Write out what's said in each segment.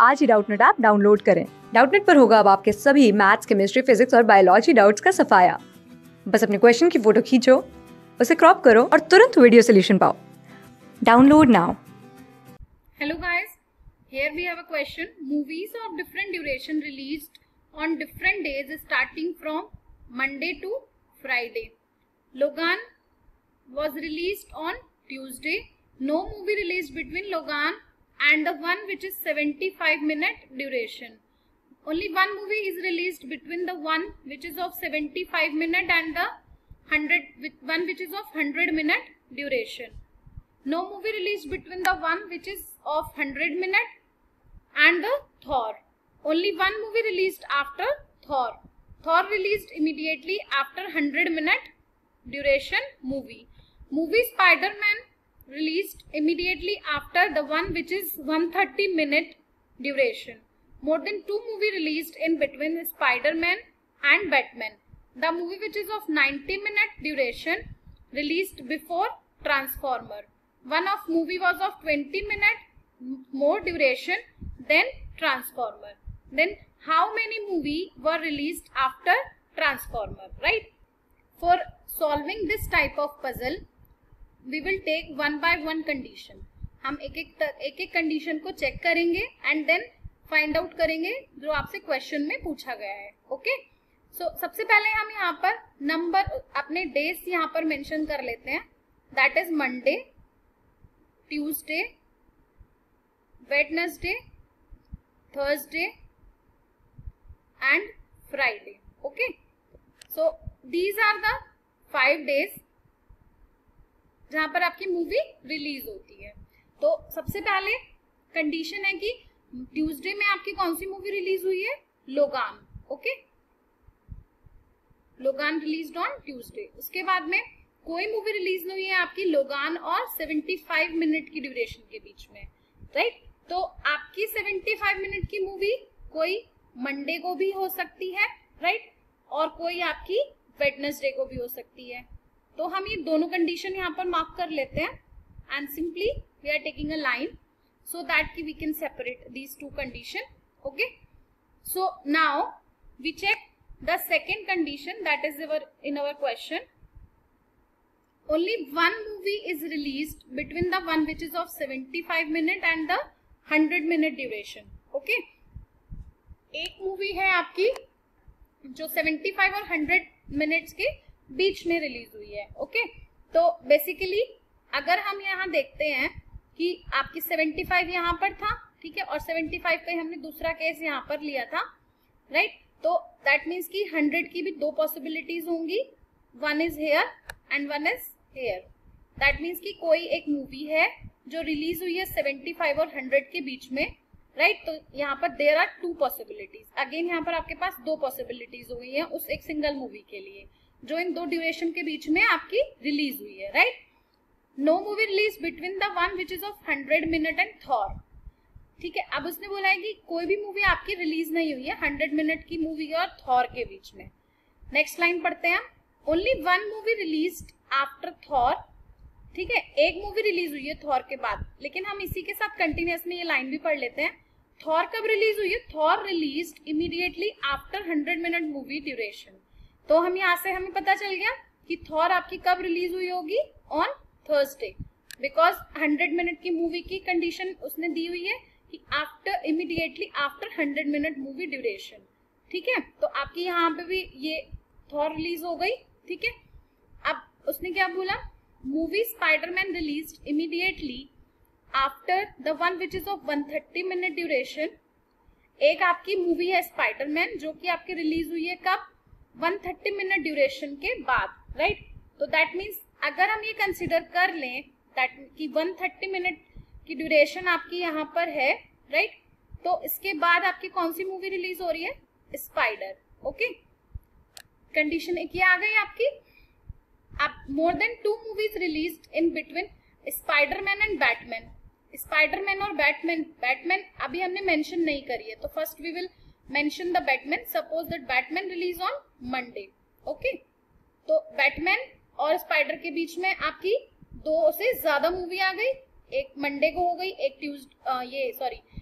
आज ही Doubtnut app download करें। डाउटनेट पर होगा अब आपके सभी मैथ्स, केमिस्ट्री, फिजिक्स और बायोलॉजी डाउट्स का सफाया। बस अपने क्वेश्चन की फोटो खींचो, उसे क्रॉप करो और तुरंत वीडियो सोल्यूशन पाओ। Download now. Hello guys, here we have a question. Movies of different duration released on different days starting from Monday to Friday. Logan was released on Tuesday. No movie released between Logan and the one which is 75-minute duration. Only one movie is released between the one which is of 75-minute and the one which is of 100-minute duration. No movie released between the one which is of 100-minute and the Thor. Only one movie released after Thor. Thor released immediately after 100-minute duration movie. Movie Spider-Man released immediately after the one which is 130-minute duration. More than 2 movies released in between Spider-Man and Batman. The movie which is of 90-minute duration released before Transformer. One of movie was of 20-minute more duration than Transformer. Then how many movie were released after Transformer, right? For solving this type of puzzle, we will take one by one condition. हम एक एक condition को check करेंगे and then find out करेंगे जो आपसे question में पूछा गया है. ओके, सो सबसे पहले हम यहाँ पर नंबर अपने डेज यहाँ पर मेंशन कर लेते हैं. That is Monday, Tuesday, Wednesday, Thursday and Friday. Okay, so these are the 5 days जहां पर आपकी मूवी रिलीज होती है. तो सबसे पहले कंडीशन है कि ट्यूसडे में आपकी कौन सी मूवी रिलीज हुई है? Logan. Okay, Logan released on Tuesday. उसके बाद में कोई मूवी रिलीज नहीं हुई है आपकी लोगान और 75 मिनट की ड्यूरेशन के बीच में, राइट? तो आपकी 75 मिनट की मूवी कोई मंडे को भी हो सकती है, राइट? और कोई आपकी वेडनेसडे को भी हो सकती है. तो हम ये दोनों कंडीशन यहाँ पर मार्क कर लेते हैं and simply we are taking a line so that we can separate these two condition. Okay, so now we check the second condition that is in our question. Only one movie is released between the one which is of 75-minute and the 100-minute duration. Okay, एक movie है आपकी जो 75 और 100 minutes के बीच में release हुई है. ओके, तो बेसिकली अगर हम यहाँ देखते हैं कि आपकी 75 यहाँ पर था, ठीक है, और 75 का हमने दूसरा केस यहाँ पर लिया था, राइट? तो दैट मीन्स कि 100 की भी 2 पॉसिबिलिटीज होंगी. One is here and one is here. That means कि कोई एक मूवी है जो रिलीज हुई है 75 और 100 के बीच में, राइट? तो यहाँ पर देयर आर 2 पॉसिबिलिटीज. अगेन यहाँ पर आपके पास 2 पॉसिबिलिटीज हो गई है उस एक सिंगल मूवी के लिए जो इन 2 ड्यूरेशन के बीच में आपकी रिलीज हुई है, right? No movie release between the one which is of 100-minute and Thor. ठीक है, अब उसने बोला है कि कोई भी मूवी आपकी रिलीज नहीं हुई है 100 मिनट की मूवी और थॉर के बीच में. नेक्स्ट लाइन पढ़ते हैं. Only one movie released after Thor. ठीक है, एक मूवी रिलीज हुई है थॉर के बाद, लेकिन हम इसी के साथ कंटिन्यूअसली ये लाइन भी पढ़ लेते हैं. थॉर कब रिलीज हुई है? Thor released immediately after 100-minute movie duration. तो हम यहाँ से हमें पता चल गया कि थॉर आपकी कब रिलीज हुई होगी? ऑन थर्सडे, बिकॉज 100 मिनट की मूवी की कंडीशन उसने दी हुई है कि after immediately after 100-minute movie duration. ठीक है, तो आपकी यहाँ पे भी ये थॉर रिलीज हो गई. ठीक है, अब उसने क्या बोला? Movie Spiderman released immediately after the one which is of 130-minute duration. एक आपकी मूवी है स्पाइडरमैन जो कि आपकी रिलीज हुई है कब? 130-minute ड्यूरेशन के बाद, राइट? तो दैट मीन्स अगर हम ये कंसिडर कर लें दैट कि 130 की ड्यूरेशन आपकी यहाँ पर है, राइट? तो इसके बाद आपकी कौन सी मूवी रिलीज हो रही है? स्पाइडर. ओके, कंडीशन एक ये आ गई आपकी. अब more than 2 movies released in between Spiderman and Batman. Spiderman और बैटमैन अभी हमने मेंशन नहीं करी है, तो first we will mention the Batman. Suppose that Batman release on Monday. Okay, तो बैटमैन और स्पाइडर के बीच में आपकी 2 से ज्यादा मूवी आ गई. एक मंडे को हो गई, एक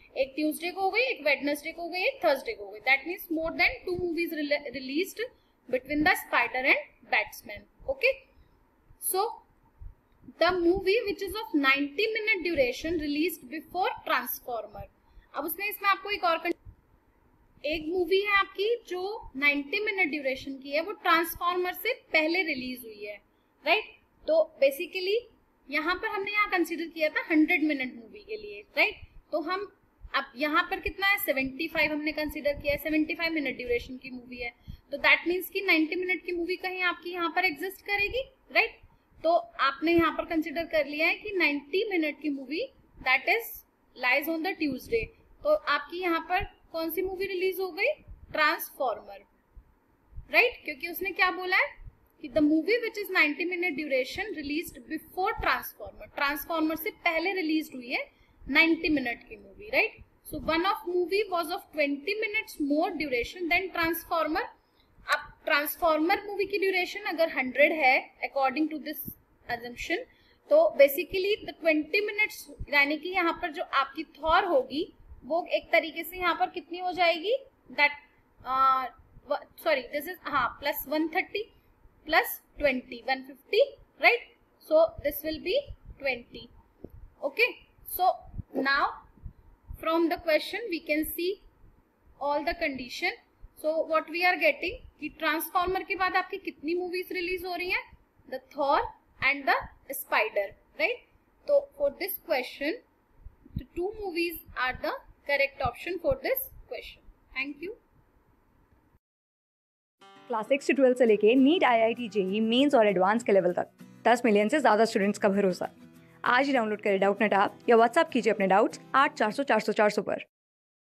एक ट्यूसडे को हो गई, एक वेडनेसडे को हो गई, एक थर्सडे को हो गई. That means more than 2 movies released between the Spider and batsman. Okay, so the movie which is of 90 minute duration released before Transformer. अब उसमें इसमें आपको एक मूवी है आपकी जो 90 मिनट ड्यूरेशन की है, वो ट्रांसफॉर्मर से पहले रिलीज हुई है, राइट. तो बेसिकली यहाँ पर हमने यहाँ कंसीडर किया था 100 मिनट मूवी के लिए, राइट. तो हम अब यहाँ पर कितना है 75 हमने कंसीडर किया है, 75 मिनट ड्यूरेशन की मूवी है. तो दैट मीन्स कि 90 मिनट की मूवी कहीं आपकी यहाँ पर एग्जिस्ट करेगी, राइट. तो आपने यहाँ पर कंसीडर कर लिया है कि 90 मिनट की movie that is lies on the Tuesday. तो आपकी यहाँ पर कौन सी मूवी रिलीज हो गई? Transformer, right. क्योंकि उसने क्या बोला है कि the movie which is 90 minute duration released before Transformer. Transformer से पहले रिलीज हुई है 90 मिनट की movie, right. So one of movie was of 20 minutes more duration than Transformer. अब ट्रांसफॉर्मर मूवी की ड्यूरेशन अगर 100 है अकॉर्डिंग टू दिस अजम्पशन, तो बेसिकली द 20 मिनट्स यानी कि यहाँ पर जो आपकी थॉर होगी वो एक तरीके से यहाँ पर कितनी हो जाएगी? That sorry this is plus 130 plus 20 150, right. So this will be 20. Okay, so now from the question we can see all the condition. So what we are getting कि ट्रांसफॉर्मर के बाद आपकी कितनी मूवीज रिलीज हो रही हैं? The Thor and the Spider, right. तो for this question the 2 movies are the correct option for this question. Thank you. Class 6 से 12 से लेके नीट, IIT, JEE मेंस और एडवांस के लेवल तक 10 मिलियन से ज़्यादा स्टूडेंट्स का भरोसा. आज ही डाउनलोड करें डाउटनेट ऐप या व्हाट्सएप कीजिए अपने डाउट्स 8400 400 400 पर.